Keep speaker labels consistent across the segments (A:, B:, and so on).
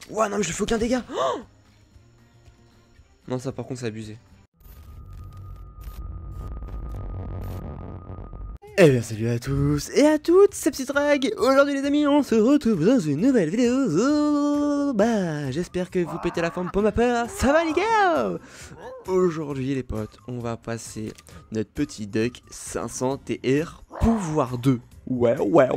A: Ouah non mais je lui fais aucun dégât. Oh non ça par contre c'est abusé. Eh bien salut à tous et à toutes, c'est Psytrag. Aujourd'hui les amis on se retrouve dans une nouvelle vidéo. Bah j'espère que vous pétez la forme pour ma part, ça va les gars. Aujourd'hui les potes, on va passer notre petit duck 500 TR pouvoir 2. Ouais.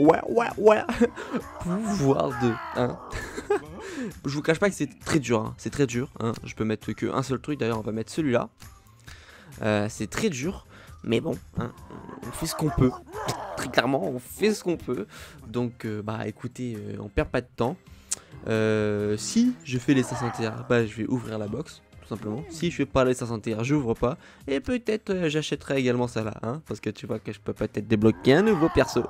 A: Pouvoir 2 hein. Je vous cache pas que c'est très dur hein. C'est très dur hein. Je peux mettre que un seul truc, d'ailleurs on va mettre celui-là. C'est très dur. Mais bon, hein, on fait ce qu'on peut. Très clairement, on fait ce qu'on peut. Donc, bah écoutez, on perd pas de temps. Si je fais les 500 TR, bah je vais ouvrir la box, tout simplement. Si je fais pas les 500 TR, j'ouvre pas. Et peut-être j'achèterai également ça là, hein, parce que tu vois que je peux peut-être débloquer un nouveau perso.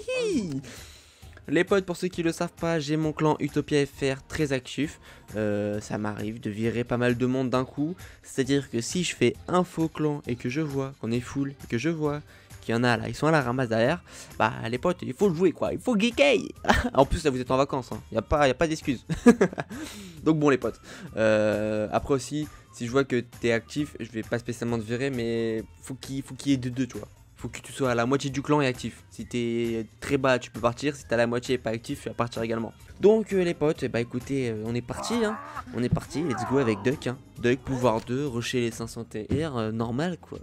A: Les potes, pour ceux qui le savent pas, j'ai mon clan Utopia FR très actif. Ça m'arrive de virer pas mal de monde d'un coup. C'est à dire que si je fais un faux clan et que je vois qu'on est full et que je vois qu'il y en a là, ils sont à la ramasse derrière, bah les potes il faut le jouer quoi, il faut geeker. En plus là vous êtes en vacances, hein. y a pas d'excuses. Donc bon les potes, après aussi si je vois que t'es actif, je vais pas spécialement te virer, mais faut qu'il y ait de deux, tu vois. Faut que tu sois à la moitié du clan et actif. Si t'es très bas, tu peux partir. Si t'es à la moitié et pas actif, tu vas partir également. Donc les potes, bah écoutez, on est parti hein. On est parti, let's go avec Duck hein. Duck pouvoir 2, rusher les 500 TR, normal quoi.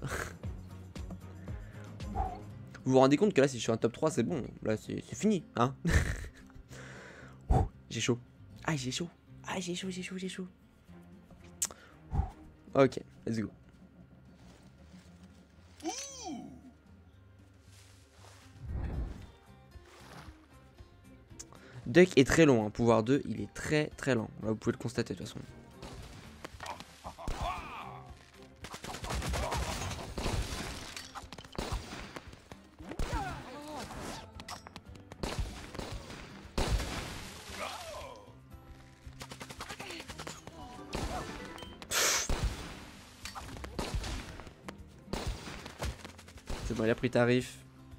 A: Vous vous rendez compte que là si je suis un top 3 c'est bon. Là c'est fini hein. J'ai chaud. Ah j'ai chaud. Ah j'ai chaud. Ok, let's go. Duck est très long, hein. Pouvoir 2, il est très lent. Là, vous pouvez le constater de toute façon. C'est bon, il a pris tarif.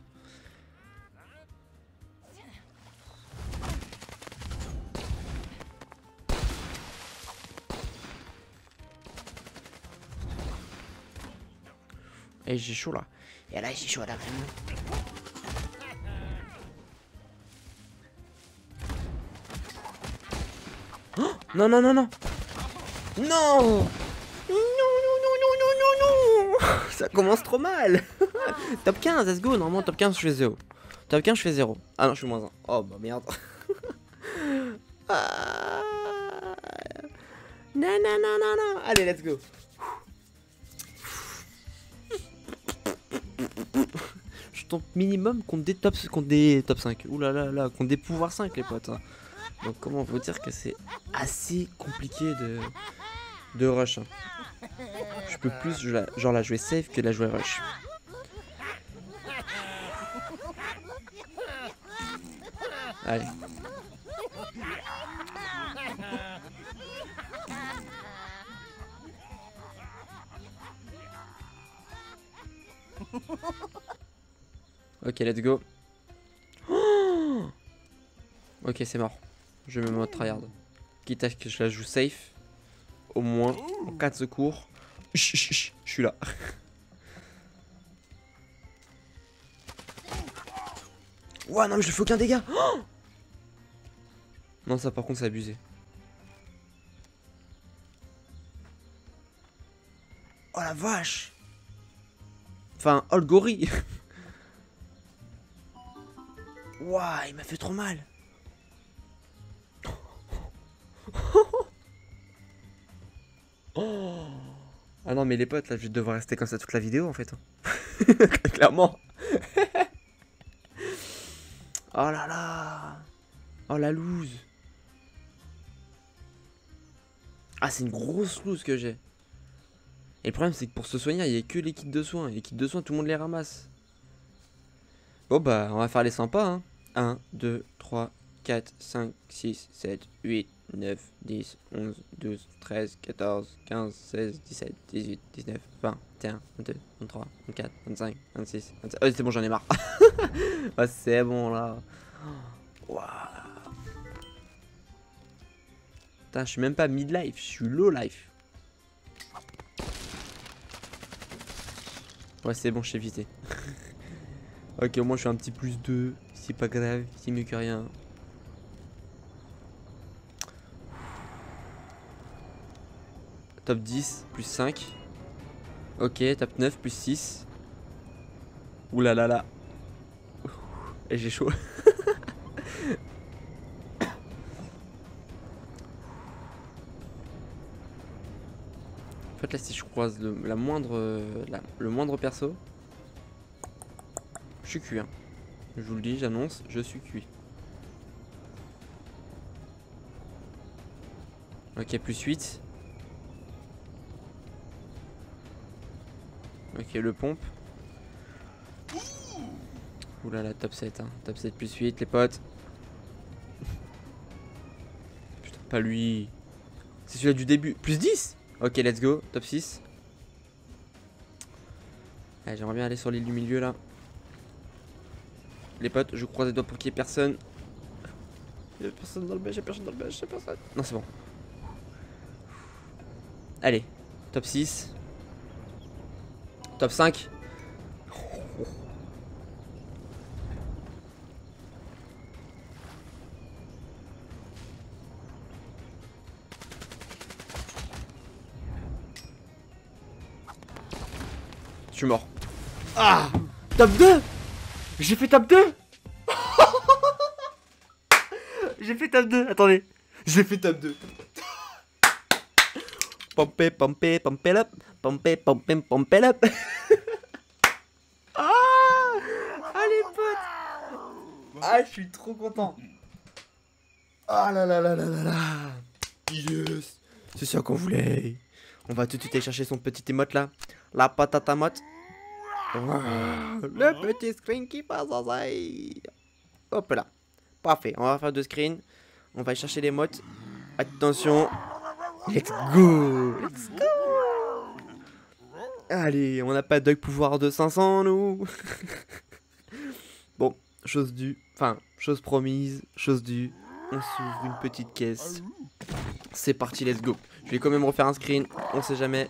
A: Et j'ai chaud là. Et là j'ai chaud là vraiment. Oh non. Non. Ça commence trop mal. Top 15, let's go. Normalement top 15 je fais 0. Top 15 je fais 0. Ah non je suis moins 1. Oh bah merde. Ah. Non. Allez let's go. Je tente minimum contre des top 5. Ouh là là, contre des pouvoirs 5 les potes hein. Donc comment vous dire que c'est assez compliqué de rush hein. Je peux plus genre la jouer safe que la jouer rush. Allez. Ok, let's go. Oh ok, c'est mort. Je me mets en tryhard. Quitte à ce que je la joue safe. Au moins, en cas de secours. Je suis là. Ouah non mais je lui fais aucun dégât. Oh non ça par contre c'est abusé. Oh la vache. Enfin, oh le gorille. Ouah il m'a fait trop mal. Oh. Ah non mais les potes là je vais devoir rester comme ça toute la vidéo en fait. Clairement. Oh là là. Oh la loose. Ah c'est une grosse loose que j'ai. Et le problème c'est que pour se soigner il n'y a que les kits de soins. Et les kits de soins tout le monde les ramasse. Bon bah on va faire les sympas hein. 1, 2, 3, 4, 5, 6, 7, 8, 9, 10, 11, 12, 13, 14, 15, 16, 17, 18, 19, 20, 21, 22, 23, 24, 25, 26, 27... Oh c'est bon j'en ai marre. Oh, c'est bon là. Wow. Putain, je suis même pas mid-life, je suis low-life. Ouais, c'est bon, je sais éviter. Ok, au moins je suis un petit plus 2. C'est pas grave, c'est mieux que rien. Top 10, plus 5. Ok, top 9, plus 6. Ouh là là là. Et j'ai chaud. En fait là si je croise le moindre perso, je suis cuit hein. Je vous le dis, j'annonce, je suis cuit. Ok, plus 8. Ok, le pompe. Oulala, top 7 hein. Top 7 plus 8 les potes. Putain, pas lui. C'est celui-là du début. Plus 10. Ok, let's go, top 6. Allez, j'aimerais bien aller sur l'île du milieu là. Les potes, je croise les doigts pour qu'il y ait personne. Il y a personne dans le beige, il y a personne dans le beige, il y a personne. Non, c'est bon. Allez, top 6. Top 5. Je suis mort. Ah, top 2. J'ai fait top 2. J'ai fait top 2. Attendez. J'ai fait top 2. Pompé, pompé, pompé up. Pompé, pompé, pompé up. Ah, allez potes. Ah, je suis trop content. Ah là là là là là là. Yes. C'est ça qu'on voulait. On va tout de suite aller chercher son petit émote là. La patate à motte. Le petit screen qui passe en saille. Hop là. Parfait. On va faire 2 screens. On va chercher les mottes. Attention. Let's go. Let's go. Allez, on n'a pas de pouvoir de 500 nous. Bon, chose due. Enfin, chose promise. Chose due. On s'ouvre une petite caisse. C'est parti, let's go. Je vais quand même refaire un screen. On sait jamais.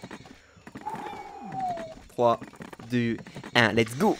A: 3, 2, 1, let's go.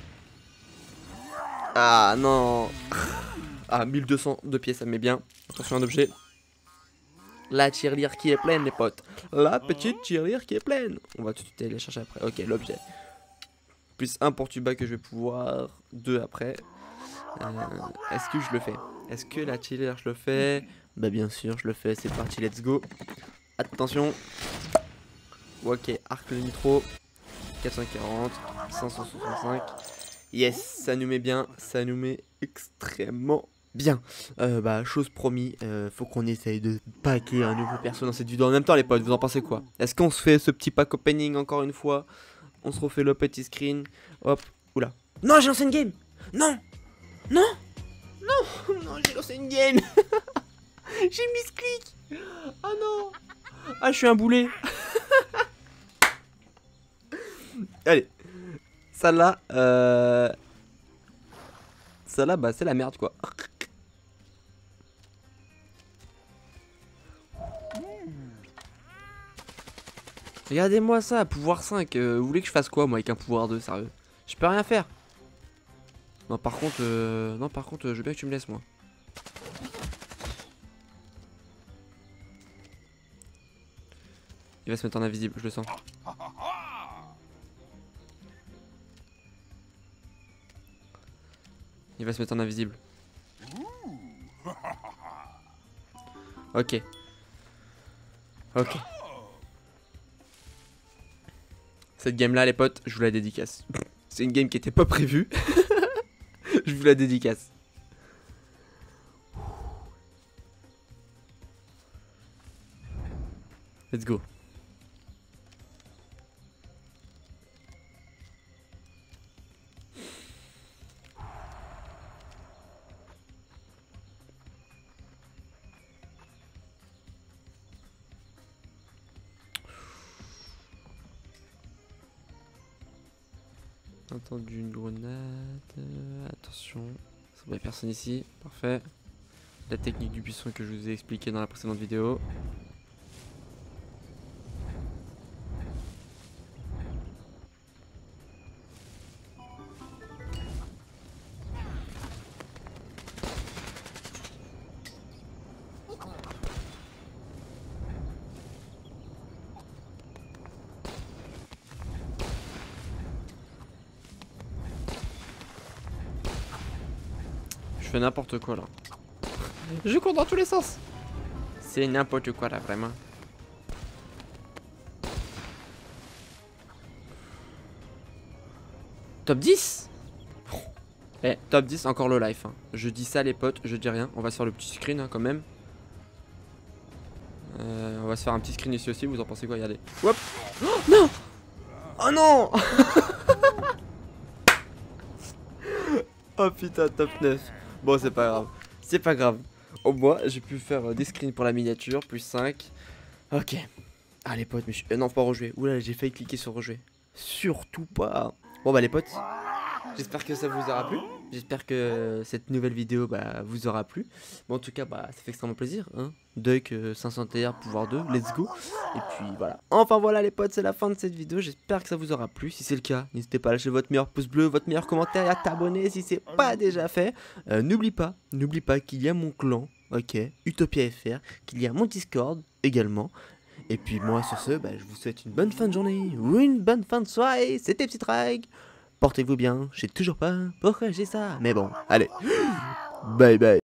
A: Ah non. Ah, 1200 de pièces, ça me met bien. Attention, un objet. La tirelire qui est pleine, les potes. La petite tirelire qui est pleine. On va tout de suite aller chercher après. Ok, l'objet. Plus 1 pour tuba que je vais pouvoir. 2 après. Est-ce que je le fais? Est-ce que la tirelire, je le fais? Bah, bien sûr, je le fais. C'est parti, let's go. Attention. Ok, arc le nitro. 440. 565. Yes, ça nous met bien. Ça nous met extrêmement bien. Bah, chose promis, faut qu'on essaye de packer un nouveau perso dans cette vidéo. En même temps, les potes, vous en pensez quoi? Est-ce qu'on se fait ce petit pack opening encore une fois? On se refait le petit screen. Hop, oula. Non, j'ai lancé une game. Non, non, non, non, j'ai lancé une game. J'ai mis ce clic. Ah non. Ah, je suis un boulet. Allez. Ça là, bah, c'est la merde quoi. Regardez-moi ça, pouvoir 5. Vous voulez que je fasse quoi moi avec un pouvoir 2, sérieux? Je peux rien faire. Non par contre, je veux bien que tu me laisses moi. Il va se mettre en invisible, je le sens. Il va se mettre en invisible. Ok. Ok. Cette game là les potes, je vous la dédicace. C'est une game qui était pas prévue. Je vous la dédicace. Let's go. Entendu une grenade. Attention. Ça n'y a personne ici. Parfait. La technique du buisson que je vous ai expliqué dans la précédente vidéo. Je fais n'importe quoi là. Je cours dans tous les sens. C'est n'importe quoi là, vraiment. Top 10. Eh, top 10, encore le life. Hein. Je dis ça les potes, je dis rien. On va se faire le petit screen hein, quand même. On va se faire un petit screen ici aussi, vous en pensez quoi? Regardez. Hop. Oh, non. Oh non. Oh putain, top 9. Bon, c'est pas grave. C'est pas grave. Au moins, j'ai pu faire des screens pour la miniature, plus 5. Ok. Ah, les potes, mais je... non, faut pas rejouer. Oula, j'ai failli cliquer sur rejouer. Surtout pas. Bon, bah, les potes, j'espère que ça vous aura plu. J'espère que cette nouvelle vidéo bah, vous aura plu. Bon, en tout cas, bah, ça fait extrêmement plaisir. Hein. Duck 500 TR, pouvoir 2, let's go. Et puis voilà. Enfin voilà les potes, c'est la fin de cette vidéo. J'espère que ça vous aura plu. Si c'est le cas, n'hésitez pas à lâcher votre meilleur pouce bleu, votre meilleur commentaire et à t'abonner si c'est pas déjà fait. N'oublie pas qu'il y a mon clan, ok, Utopia FR, qu'il y a mon Discord également. Et puis moi sur ce, bah, je vous souhaite une bonne fin de journée ou une bonne fin de soirée. C'était Psytrag. Portez-vous bien, je sais toujours pas pourquoi j'ai ça, mais bon, allez, bye bye.